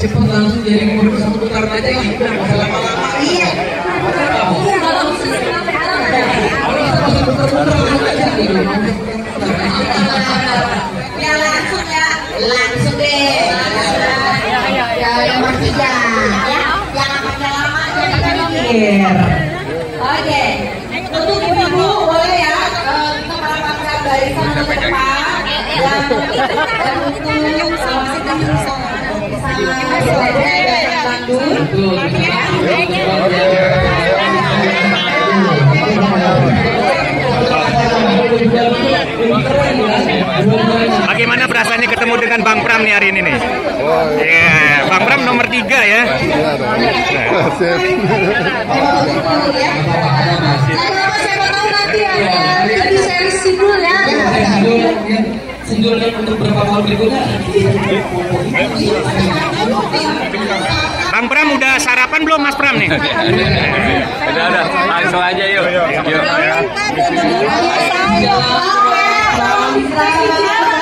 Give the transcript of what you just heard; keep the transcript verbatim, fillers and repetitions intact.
cepat langsung jadi murid satu putaran aja lah, nggak lama-lama. Iya. Iya langsung. Ya langsung ya, langsung deh. Ya yang bertiga, ya, jangan pakai lama, jangan mikir. Oke, untuk ibu-ibu boleh ya kita merapatkan barisan ke depan. Dan untuk sama-sama Bagaimana perasaannya ketemu dengan Bang Pram nih hari ini nih? Oh, iya. Yeah. Bang Pram nomor tiga ya. Iya dong. Siapa tahu nanti ada lagi seri single ya. Single untuk beberapa tahun berikutnya. Bang Pram udah sarapan belum Mas Pram nih? Udah, udah. Langsung aja yuk. Yuk. Yuk.